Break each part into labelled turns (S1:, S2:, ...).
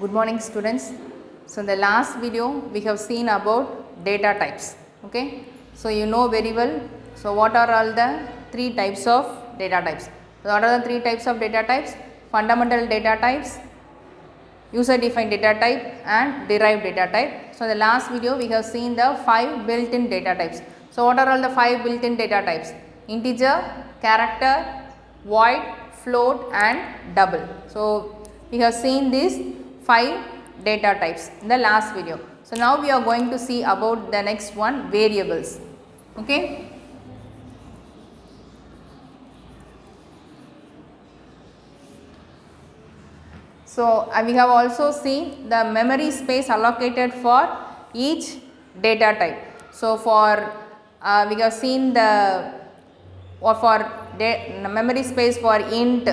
S1: Good morning students. So in the last video we have seen about data types. Okay. So you know very well. So what are all the three types of data types? So what are the three types of data types? Fundamental data types, user defined data type and derived data type. So in the last video we have seen the 5 built-in data types. So what are all the 5 built-in data types? Integer, character, void, float and double. So we have seen these 5 data types in the last video. So now we are going to see about the next one, variables. Okay. So we have also seen the memory space allocated for each data type. So for we have seen the memory space for int,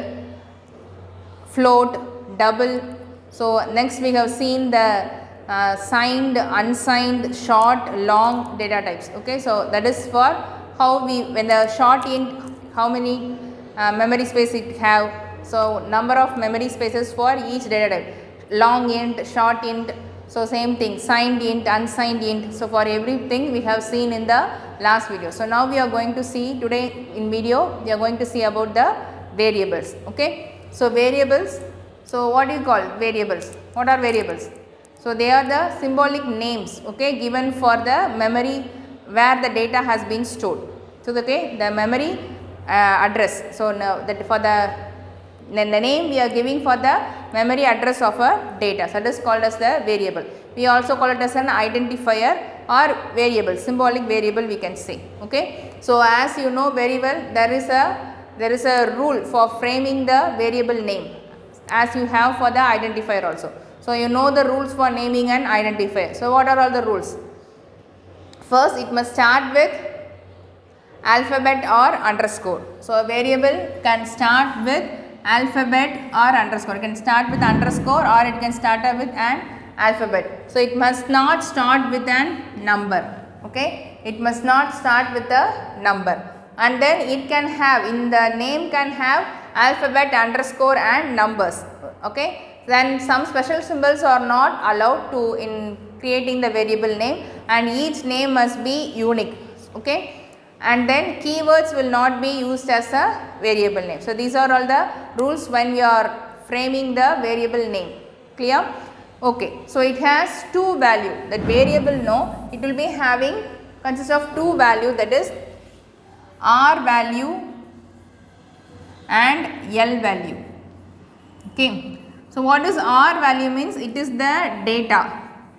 S1: float, double. So next we have seen the signed, unsigned, short, long data types. Okay, so that is for how when the short int, how many memory space it have. So number of memory spaces for each data type. Long int, short int. So same thing, signed int, unsigned int. So for everything we have seen in the last video. So now we are going to see today in video we are going to see about the variables. Okay, so variables. So what do you call variables? What are variables? So they are the symbolic names, okay, given for the memory where the data has been stored. So okay, the memory address. So now that for the name we are giving for the memory address of a data. So that is called as the variable. We also call it as an identifier or variable, symbolic variable we can say. Okay. So as you know very well, there is a rule for framing the variable name, as you have for the identifier also. So you know the rules for naming an identifier. So what are all the rules? First, it must start with alphabet or underscore. So a variable can start with alphabet or underscore. It can start with underscore or it can start with an alphabet. So it must not start with an number. Okay, it must not start with a number. And then it can have, in the name can have alphabet, underscore and numbers. Okay, then some special symbols are not allowed to in creating the variable name, and each name must be unique. Okay, and then keywords will not be used as a variable name. So these are all the rules when we are framing the variable name. Clear? Okay, so it has two values. That variable no, it will be having consists of two values, that is R value and L value. Okay, so what is R value means? It is the data,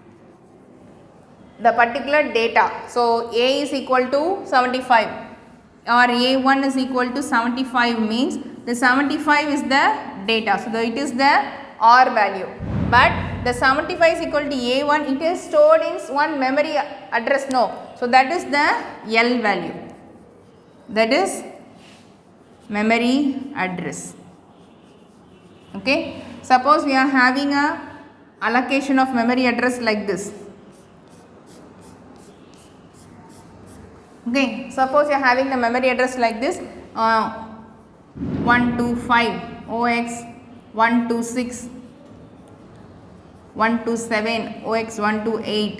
S1: the particular data. So A is equal to 75 or A1 is equal to 75 means the 75 is the data. So it is the R value, but the 75 is equal to A1, it is stored in one memory address. No, so that is the L value, that is memory address. Okay, suppose we are having a allocation of memory address like this. Okay, suppose you are having the memory address like this, 125 OX 126 127 OX 128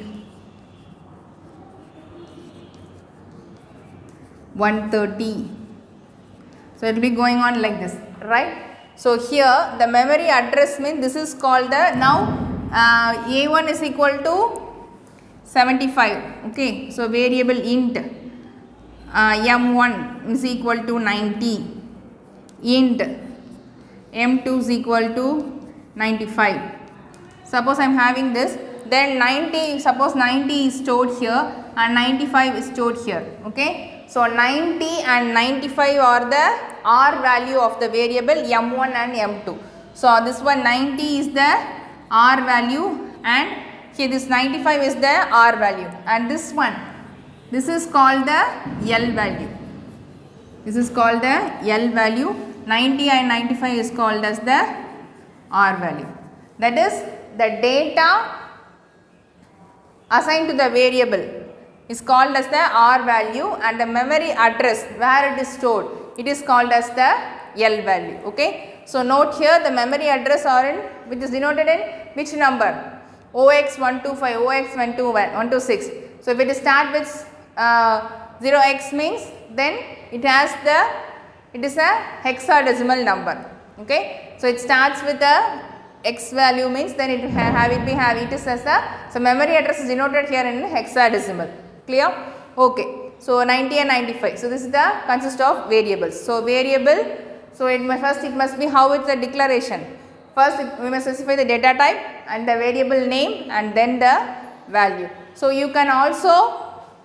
S1: 130. So it will be going on like this, right? So here the memory address means this is called the now A1 is equal to 75. Okay, so variable int M1 is equal to 90, int M2 is equal to 95. Suppose I am having this, then 90, suppose 90 is stored here and 95 is stored here. Okay, so 90 and 95 are the R value of the variable M1 and M2. So this one 90 is the R value and here this 95 is the R value, and this one, this is called the L value. This is called the L value. 90 and 95 is called as the R value. That is the data assigned to the variable is called as the R value, and the memory address where it is stored, it is called as the L value. Okay. So note here the memory address are in, which is denoted in which number? OX125, OX126. So if it start with 0x means then it has the, it is a hexadecimal number. Okay. So it starts with a x value means then it it is as a, so memory address is denoted here in hexadecimal. Clear? Okay. So 90 and 95. So this is the consist of variables. So variable, so first it must be how it's a declaration. First we must specify the data type and the variable name and then the value. So you can also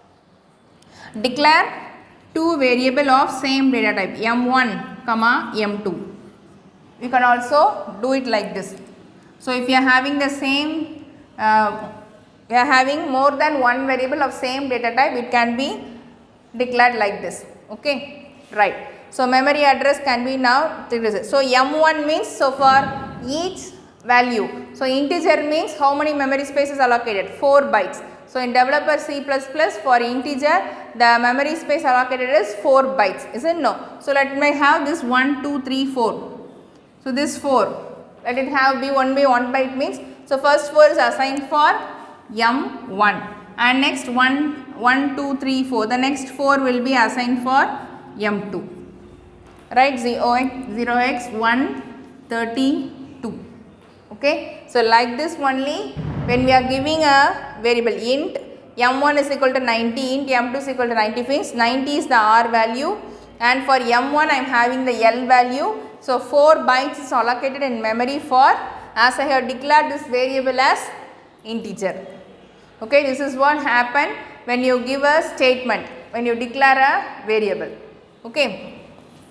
S1: declare two variable of same data type m1 comma m2. You can also do it like this. So if you are having the same, you are having more than one variable of same data type, it can be declared like this. Okay, right. So memory address can be now, so m1 means, so for each value, so integer means how many memory space is allocated? 4 bytes. So in developer C++ for integer the memory space allocated is 4 bytes, is it? No. So let me have this 1, 2, 3, 4. So this 4, let it have be 1 by 1 byte means, so first 4 is assigned for m1 and next 1, 2, 3, 4, the next 4 will be assigned for m2, right? 0x1 32. Okay. So like this only when we are giving a variable int m1 is equal to 90, int m2 is equal to 90 means 90 is the r value and for m1 I am having the l value. So 4 bytes is allocated in memory for, as I have declared this variable as integer. Okay, this is what happen when you give a statement, when you declare a variable. Okay.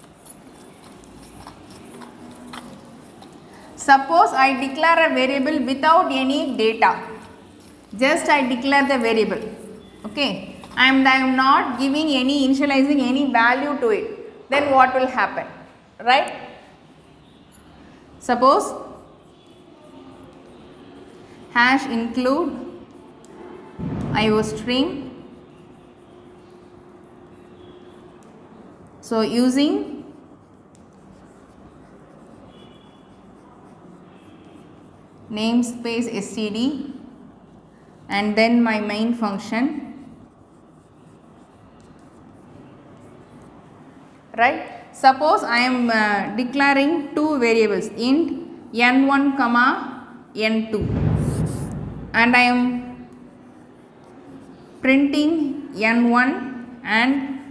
S1: Suppose I declare a variable without any data, just I declare the variable. Okay, I am not giving any, initializing any value to it, then what will happen, right? Suppose hash include iostring. So using namespace std and then my main function, right? Suppose I am declaring two variables int n1 comma n2 and I am printing n1 and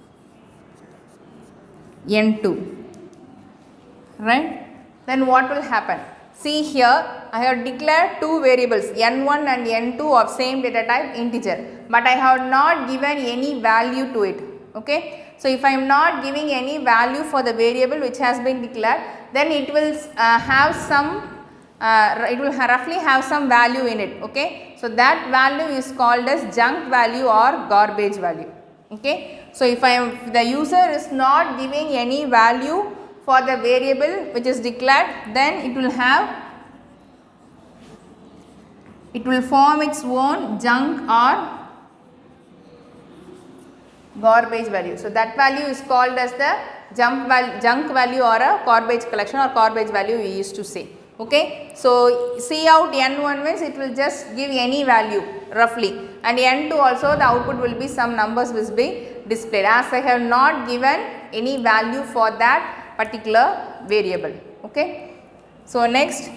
S1: n2, right? Then what will happen? See here I have declared two variables n1 and n2 of same data type integer, but I have not given any value to it. Okay. So if I am not giving any value for the variable which has been declared, then it will have some, it will roughly have some value in it. Okay. So that value is called as junk value or garbage value. Okay. So if the user is not giving any value for the variable which is declared, then it will form its own junk or garbage value. So that value is called as the junk value or a garbage collection or garbage value we used to say. Okay. So see out n1 means it will just give any value roughly, and n2 also the output will be some numbers will be displayed, as I have not given any value for that particular variable. Okay. So next,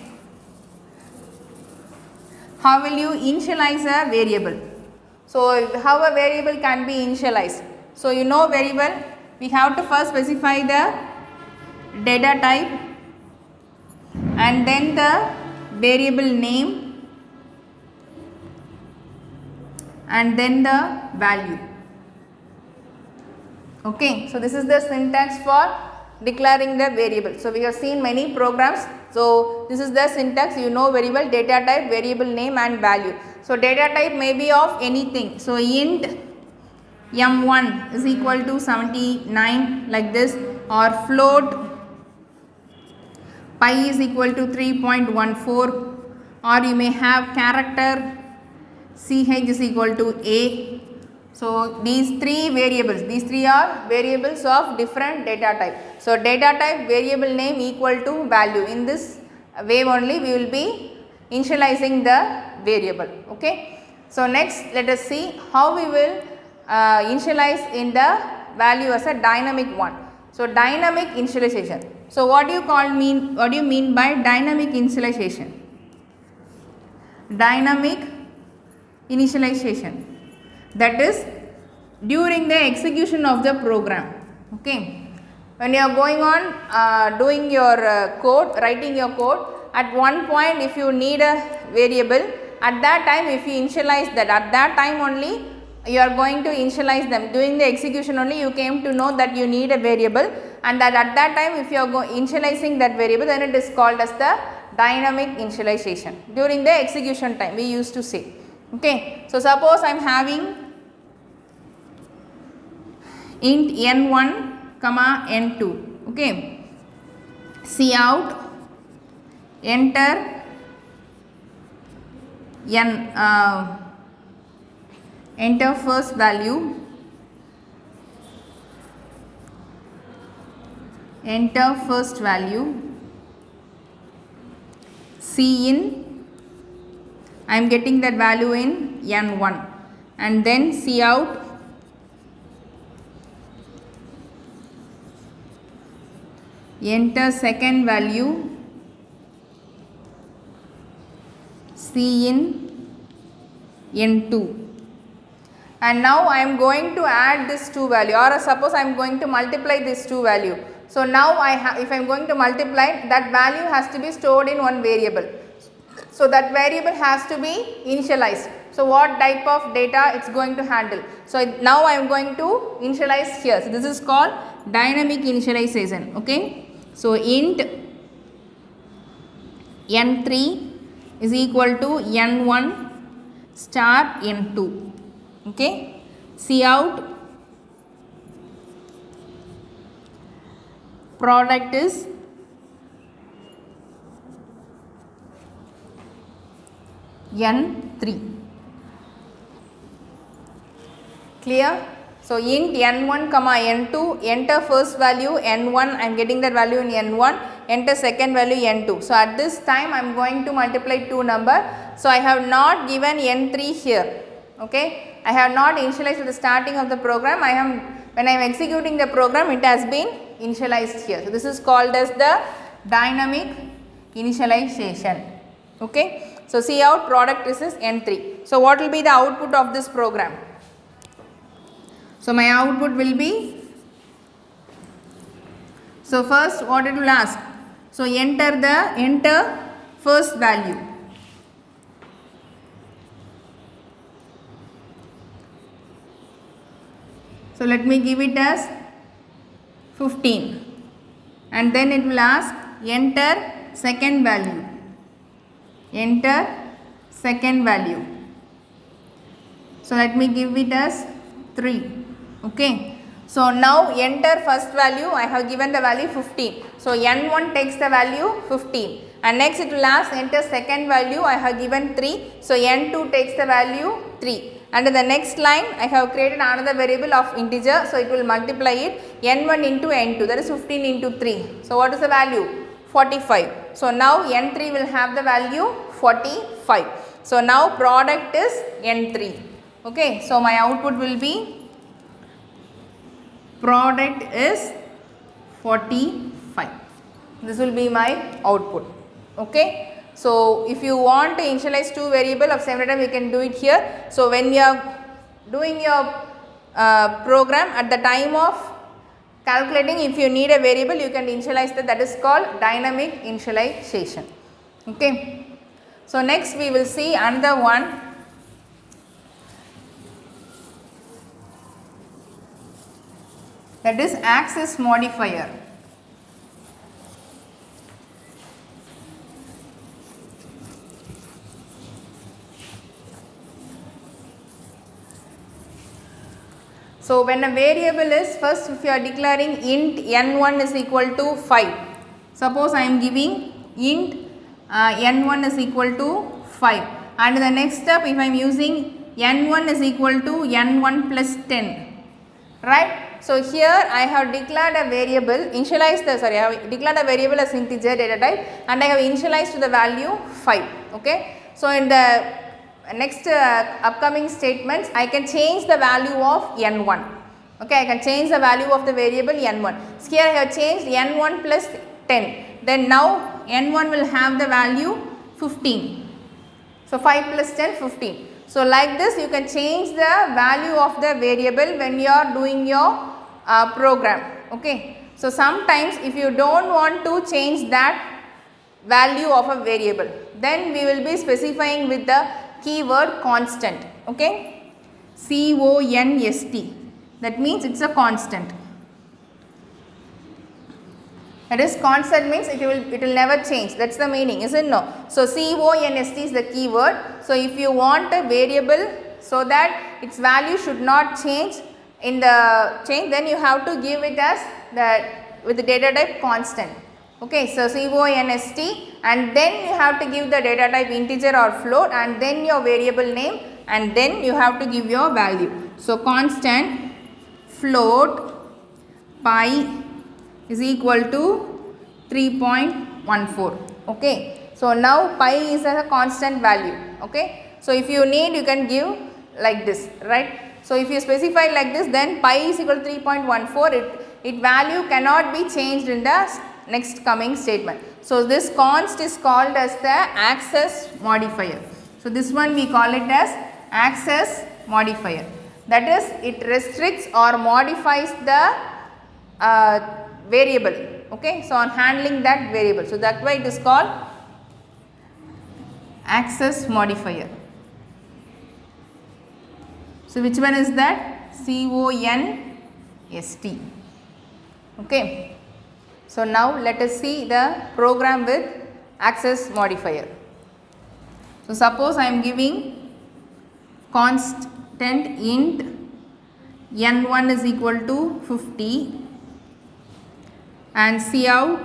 S1: how will you initialize a variable? So how a variable can be initialized? So you know very well, we have to first specify the data type and then the variable name and then the value. Okay. So this is the syntax for declaring the variable. So we have seen many programs. So this is the syntax, you know very well, data type, variable name and value. So data type may be of anything. So int m1 is equal to 79 like this, or float pi is equal to 3.14, or you may have character ch is equal to a. So these three variables, these three are variables of different data type. So data type variable name equal to value. In this way only we will be initializing the variable. Okay. So next let us see how we will initialize in the value as a dynamic one. So dynamic initialization. So what do you mean by dynamic initialization? Dynamic initialization, that is during the execution of the program. Okay, when you are going on doing your code, writing your code, at one point if you need a variable, at that time if you initialize that, at that time only you are going to initialize them. During the execution only you came to know that you need a variable, and that at that time if you are initializing that variable, then it is called as the dynamic initialization. During the execution time we used to say. Okay, so suppose I am having int n1 comma n2. Okay, cout enter enter first value, enter first value, cin, I am getting that value in n1, and then cout enter second value, cin n2, and now I am going to add this 2 value, or suppose I am going to multiply this 2 value. So now if I am going to multiply, that value has to be stored in one variable. So that variable has to be initialized. So what type of data it's going to handle? So now I am going to initialize here. So this is called dynamic initialization. Okay. So int n3 is equal to n1 star n2. Okay. Cout product is n3. Clear? So int n1 comma n2, enter first value n1, I am getting that value in n1, enter second value n2. So at this time I am going to multiply two number. So I have not given n3 here. Okay, I have not initialized at the starting of the program. When I am executing the program, it has been initialized here. So this is called as the dynamic initialization. Okay, so cout product is n3. So what will be the output of this program? So my output will be, so first what it will ask? So enter first value. So let me give it as 15, and then it will ask enter second value. Enter second value. So let me give it as 3. Okay. So now enter first value, I have given the value 15. So n1 takes the value 15, and next it will ask enter second value, I have given 3. So n2 takes the value 3. And in the next line I have created another variable of integer, so it will multiply it n1 into n2, that is 15 into 3. So what is the value? 45. So now n3 will have the value 45. So now product is n3. Okay, so my output will be product is 45. This will be my output. Okay. So if you want to initialize two variable of same data, we can do it here. So when you are doing your program, at the time of calculating, if you need a variable, you can initialize that is called dynamic initialization. Okay. So next we will see another one. That is access modifier. So when a variable is, first if you are declaring int n1 is equal to 5. Suppose I am giving int n1 is equal to 5, and in the next step if I am using n1 is equal to n1 plus 10, right? So here I have declared a variable, I have declared a variable as integer data type, and I have initialized to the value 5, okay. So in the next upcoming statements, I can change the value of n1, okay. I can change the value of the variable n1. So here I have changed n1 plus 10, then now n1 will have the value 15. So 5 plus 10, 15. So like this you can change the value of the variable when you are doing your program, okay. So sometimes if you don't want to change that value of a variable, then we will be specifying with the keyword constant, okay. CONST, that means it's a constant. That is, constant means it will never change. That's the meaning, isn't it? No. So CONST is the keyword. So if you want a variable so that its value should not change in the change, then you have to give it as with the data type constant. Okay, so CONST, and then you have to give the data type integer or float, and then your variable name, and then you have to give your value. So constant float pi is equal to 3.14, okay. So now pi is a constant value, okay. So if you need, you can give like this, right. So if you specify like this, then pi is equal to 3.14, it value cannot be changed in the next coming statement. So this const is called as the access modifier. So this one we call it as access modifier. That is, it restricts or modifies the variable, okay. So on handling that variable, so that way it is called access modifier. So which one is that? CONST, okay. So now let us see the program with access modifier. So suppose I am giving constant int n1 is equal to 50 and cout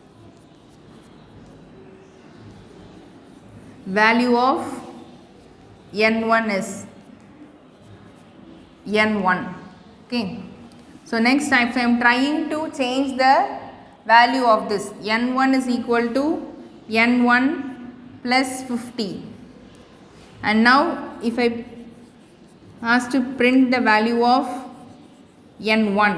S1: value of n1 is n1, okay. So next time, if I am trying to change the value of this, n1 is equal to n1 plus 50, and now if I ask to print the value of n1,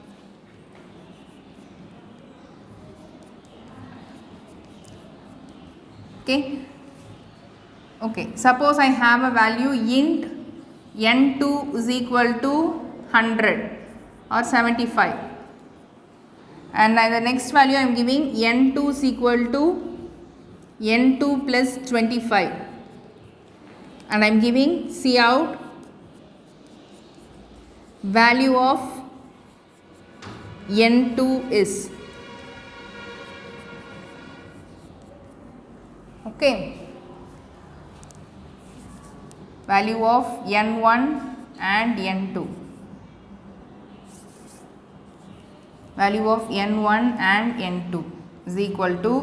S1: okay. Okay, suppose I have a value int n2 is equal to 100 or 75, and the next value I am giving n2 is equal to n2 plus 25, and I am giving cout value of n2 is, okay, value of n1 and n2, value of n1 and n2 is equal to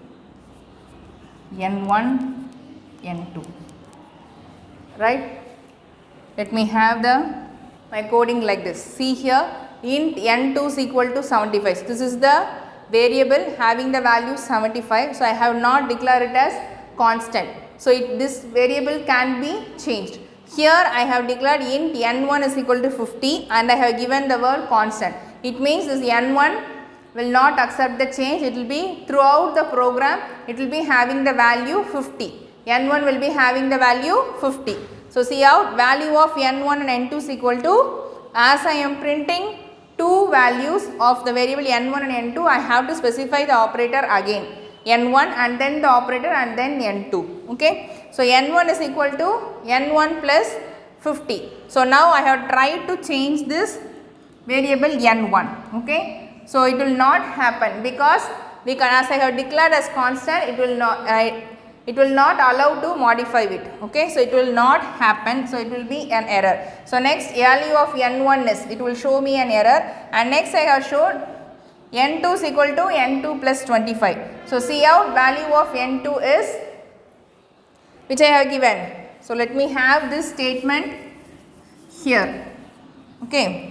S1: n1 n2, right. Let me have my coding like this. See here, int n2 is equal to 75. So this is the variable having the value 75. So I have not declared it as constant. So this variable can be changed. Here I have declared int n1 is equal to 50 and I have given the word constant. It means this n1 will not accept the change. It will be throughout the program, it will be having the value 50. n1 will be having the value 50. So see out value of n1 and n2 is equal to, as I am printing two values of the variable n1 and n2, I have to specify the operator again, n1 and then the operator and then n2, okay. So n1 is equal to n1 plus 50. So now I have tried to change this variable n1, okay. So it will not happen because we can, as I have declared as constant, it will not allow to modify it, okay. So it will not happen, so it will be an error. So next value of n1 is, it will show me an error, and next I have showed n2 is equal to n2 plus 25. So see out value of n2 is, which I have given So let me have this statement here. Okay.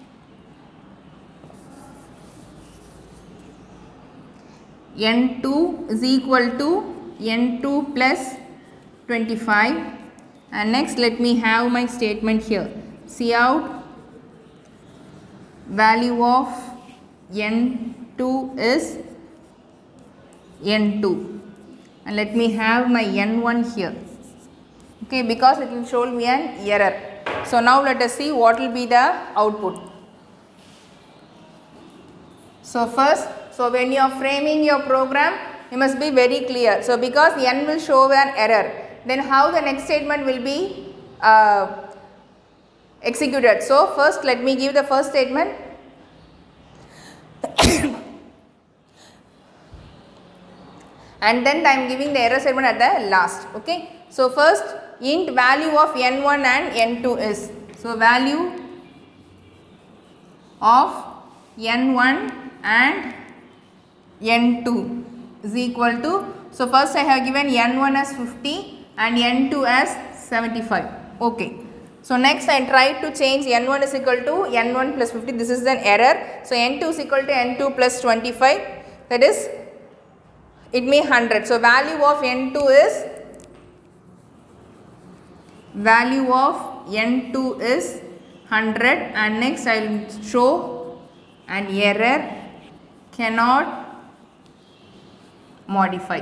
S1: N2 is equal to N2 plus 25, and next let me have my statement here. Cout value of N2 is N2, and let me have my N1 here. Okay, because it will show me an error. So now let us see what will be the output. So first, when you are framing your program, you must be very clear. So because n will show an error, then how the next statement will be executed. So first let me give the first statement. And then I am giving the error statement at the last. Okay. So first, int value of n1 and n2 is, so value of n1 and n2 is equal to, so first I have given n1 as 50 and n2 as 75. Okay. So next I try to change n1 is equal to n1 plus 50, this is an error. So n2 is equal to n2 plus 25, that is it may 100. So value of n2 is, value of n2 is 100, and next I will show an error, cannot modify.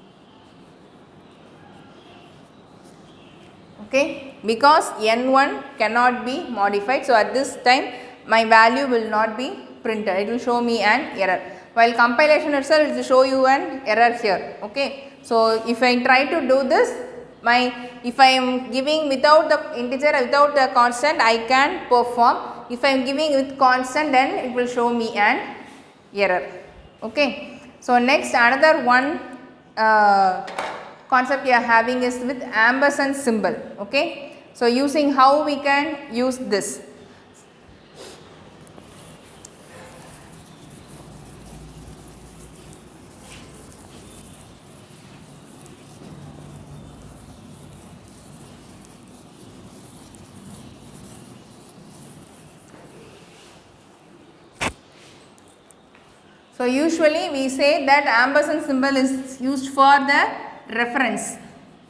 S1: Okay, because n1 cannot be modified, so at this time my value will not be printed, it will show me an error. While compilation itself it will show you an error here. Okay, so if I try to do this, if I am giving without the integer, without the constant, I can perform. If I am giving with constant, then it will show me an error. Okay. So next, another one concept we are having is with ampersand symbol. Okay. So using how we can use this. So usually we say that ampersand symbol is used for the reference.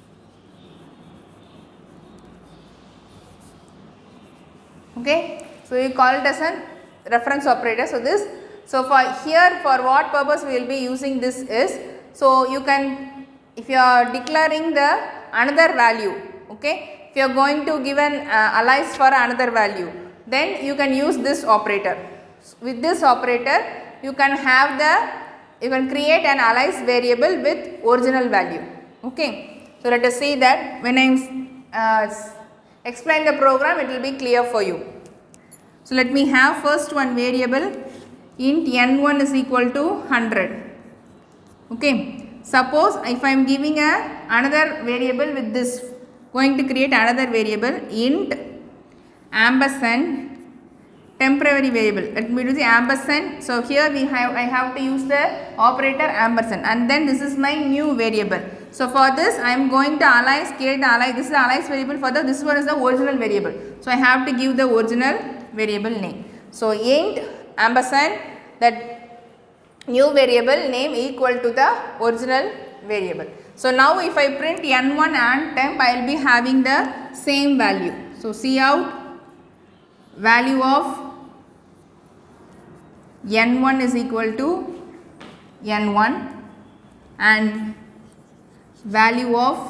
S1: Okay. So we call it as a reference operator. So for here, for what purpose we will be using this is, so you can, if you are declaring the another value, okay, if you are going to give an alias for another value, then you can use this operator. With this operator, you can have you can create an alias variable with original value. Okay. So let us see that when I explain the program, it will be clear for you. So let me have first one variable, int n1 is equal to 100. Okay. Suppose if I am giving another variable with this, going to create another variable, int ampersand temporary variable. Let me do the ampersand. So here I have to use the operator ampersand, and then this is my new variable. So for this I am going to alias, create the alias. This is the alias variable for this one is the original variable. So I have to give the original variable name. So int ampersand, that new variable name equal to the original variable. So now if I print n1 and temp, I will be having the same value. So cout value of n1 is equal to n1 and value of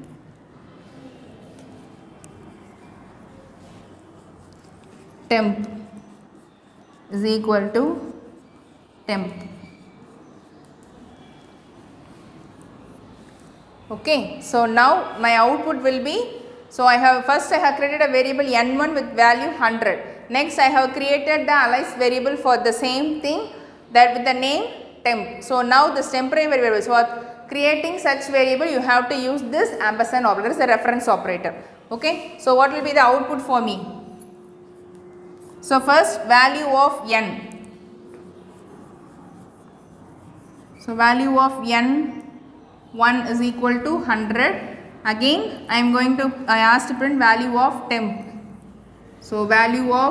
S1: temp is equal to temp. Okay. So now my output will be, so I have created a variable n1 with value 100. Next I have created the alias variable for the same thing, that with the name temp. So now this temporary variable, so creating such variable you have to use this ampersand operator, is the reference operator. Okay. So what will be the output for me? So first value of n. So value of n1 is equal to 100 Again I asked to print value of temp. So value of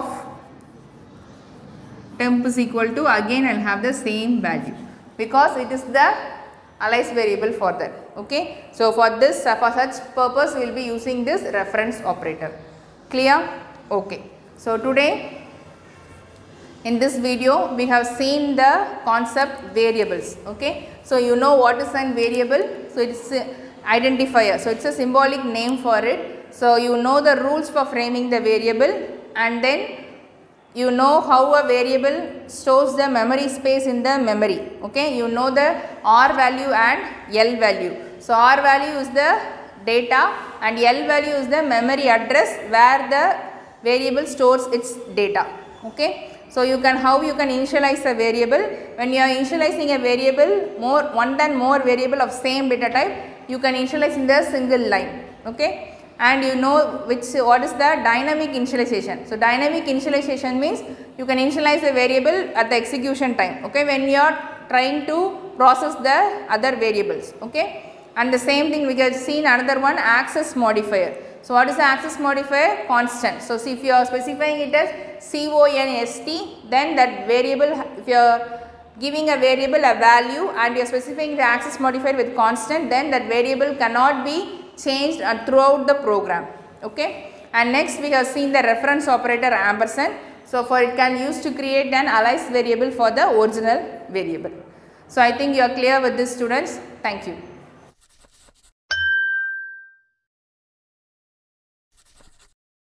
S1: temp is equal to, again I will have the same value because it is the alias variable for that. Okay. So for this, for such purpose we will be using this reference operator. Clear? Okay. So today in this video we have seen the concept variables. Okay. So you know what is an variable? So it is identifier. So it is a symbolic name for it. So you know the rules for framing the variable, and then you know how a variable stores the memory space in the memory. Okay. You know the R value and L value. So R value is the data and L value is the memory address where the variable stores its data. Okay. So you can, how you can initialize a variable? When you are initializing a variable, one than more variable of same data type, you can initialize in the single line. Okay. And you know what is the dynamic initialization. So dynamic initialization means you can initialize a variable at the execution time. Okay. When you are trying to process the other variables. Okay. And the same thing we have seen another one, access modifier. So what is the access modifier? Constant. So see, if you are specifying it as CONST, then that variable, if you are giving a variable a value and you are specifying the access modifier with constant, then that variable cannot be changed throughout the program. Okay. And next we have seen the reference operator ampersand. So for it can use to create an alias variable for the original variable. So I think you are clear with this, students. Thank you.